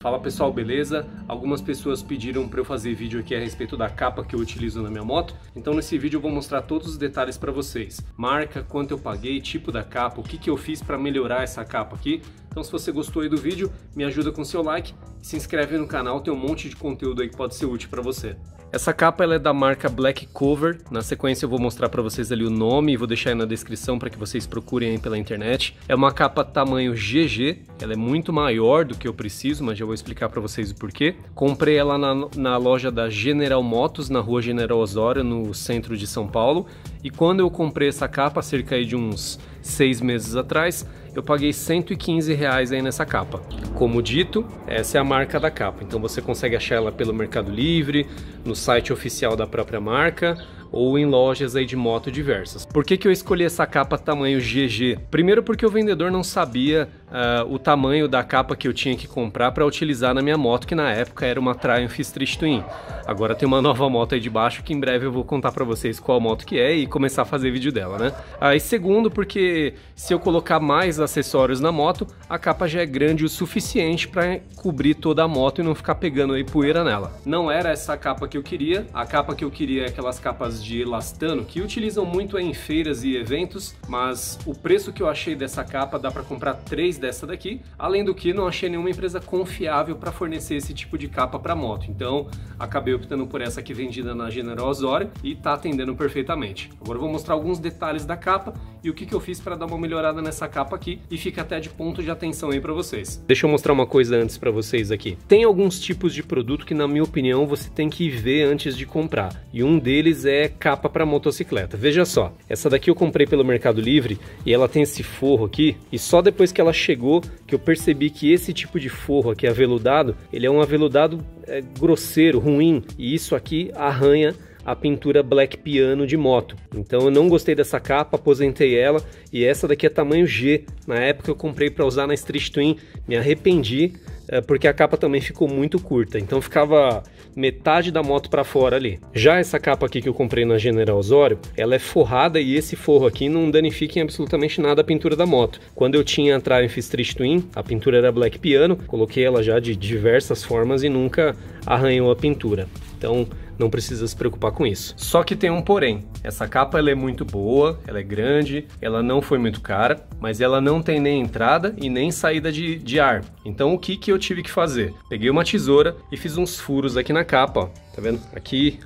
Fala pessoal, beleza? Algumas pessoas pediram para eu fazer vídeo aqui a respeito da capa que eu utilizo na minha moto, então nesse vídeo eu vou mostrar todos os detalhes para vocês. Marca, quanto eu paguei, tipo da capa, o que eu fiz para melhorar essa capa aqui. Então se você gostou aí do vídeo, me ajuda com seu like e se inscreve no canal, tem um monte de conteúdo aí que pode ser útil para você. Essa capa ela é da marca Black Cover, na sequência eu vou mostrar para vocês ali o nome e vou deixar aí na descrição para que vocês procurem aí pela internet. É uma capa tamanho GG, ela é muito maior do que eu preciso, mas já vou explicar para vocês o porquê. Comprei ela na loja da General Motos, na rua General Osório, no centro de São Paulo. E quando eu comprei essa capa, cerca de uns 6 meses atrás, eu paguei R$115 aí nessa capa. Como dito, essa é a marca da capa, então você consegue achar ela pelo Mercado Livre, no site oficial da própria marca ou em lojas aí de moto diversas. Por que eu escolhi essa capa tamanho GG? Primeiro porque o vendedor não sabia o tamanho da capa que eu tinha que comprar para utilizar na minha moto, que na época era uma Triumph Street Twin. Agora tem uma nova moto aí de baixo que em breve eu vou contar para vocês qual moto que é e começar a fazer vídeo dela, né? E segundo porque se eu colocar mais acessórios na moto, a capa já é grande o suficiente para cobrir toda a moto e não ficar pegando aí poeira nela. Não era essa capa que eu queria, a capa que eu queria é aquelas capas de elastano que utilizam muito em feiras e eventos, mas o preço que eu achei dessa capa dá para comprar 3 dessa daqui, além do que não achei nenhuma empresa confiável para fornecer esse tipo de capa para moto, então acabei optando por essa aqui vendida na General Osório e tá atendendo perfeitamente. Agora eu vou mostrar alguns detalhes da capa e o que eu fiz para dar uma melhorada nessa capa aqui e fica até de ponto de atenção aí para vocês. Deixa eu mostrar uma coisa antes para vocês aqui. Tem alguns tipos de produto que na minha opinião você tem que ver antes de comprar e um deles é capa para motocicleta. Veja só, essa daqui eu comprei pelo Mercado Livre e ela tem esse forro aqui e só depois que ela chegou que eu percebi que esse tipo de forro aqui aveludado, ele é um aveludado grosseiro, ruim, e isso aqui arranha a pintura Black Piano de moto. Então eu não gostei dessa capa, aposentei ela e essa daqui é tamanho G. Na época eu comprei para usar na Street Twin, me arrependi porque a capa também ficou muito curta, então ficava metade da moto para fora ali. Já essa capa aqui que eu comprei na General Osório, ela é forrada e esse forro aqui não danifica em absolutamente nada a pintura da moto. Quando eu tinha a Triumph Street Twin, a pintura era Black Piano, coloquei ela já de diversas formas e nunca arranhou a pintura. Então não precisa se preocupar com isso. Só que tem um porém. Essa capa ela é muito boa, ela é grande, ela não foi muito cara, mas ela não tem nem entrada e nem saída de ar. Então o que eu tive que fazer? Peguei uma tesoura e fiz uns furos aqui na capa, ó. Tá vendo? Aqui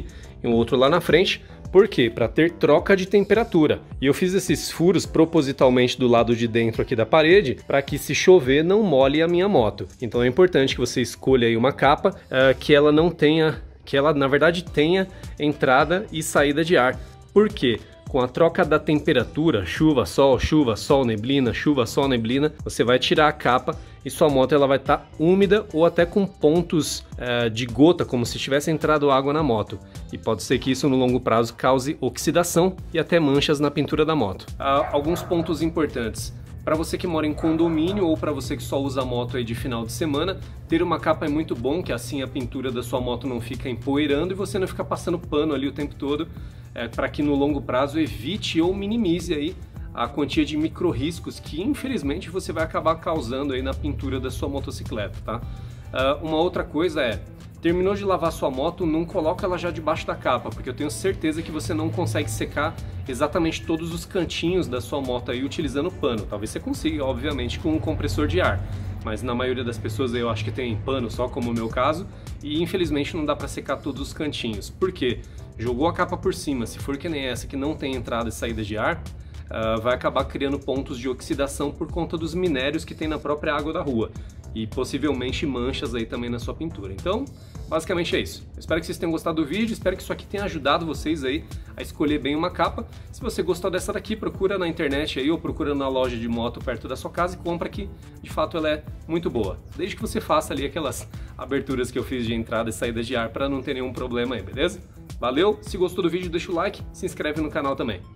e um outro lá na frente. Por quê? Para ter troca de temperatura. E eu fiz esses furos propositalmente do lado de dentro aqui da parede, para que se chover não molhe a minha moto. Então é importante que você escolha aí uma capa que ela não tenha, que ela na verdade tenha entrada e saída de ar. Por quê? Com a troca da temperatura, chuva, sol, neblina, chuva, sol, neblina, você vai tirar a capa e sua moto ela vai estar úmida ou até com pontos de gota, como se tivesse entrado água na moto. E pode ser que isso no longo prazo cause oxidação e até manchas na pintura da moto. Alguns pontos importantes. Para você que mora em condomínio ou para você que só usa a moto aí de final de semana, ter uma capa é muito bom, que assim a pintura da sua moto não fica empoeirando e você não fica passando pano ali o tempo todo, para que no longo prazo evite ou minimize aí a quantia de micro riscos que infelizmente você vai acabar causando aí na pintura da sua motocicleta, tá? Uma outra coisa terminou de lavar sua moto, não coloca ela já debaixo da capa, porque eu tenho certeza que você não consegue secar exatamente todos os cantinhos da sua moto aí utilizando pano. Talvez você consiga, obviamente, com um compressor de ar, mas na maioria das pessoas eu acho que tem pano só, como o meu caso, e infelizmente não dá para secar todos os cantinhos. Por quê? Jogou a capa por cima, se for que nem essa que não tem entrada e saída de ar, vai acabar criando pontos de oxidação por conta dos minérios que tem na própria água da rua e possivelmente manchas aí também na sua pintura. Então, basicamente é isso. Eu espero que vocês tenham gostado do vídeo, espero que isso aqui tenha ajudado vocês aí a escolher bem uma capa. Se você gostou dessa daqui, procura na internet aí ou procura na loja de moto perto da sua casa e compra, que de fato ela é muito boa. Desde que você faça ali aquelas aberturas que eu fiz de entrada e saída de ar para não ter nenhum problema aí, beleza? Valeu, se gostou do vídeo deixa o like, se inscreve no canal também.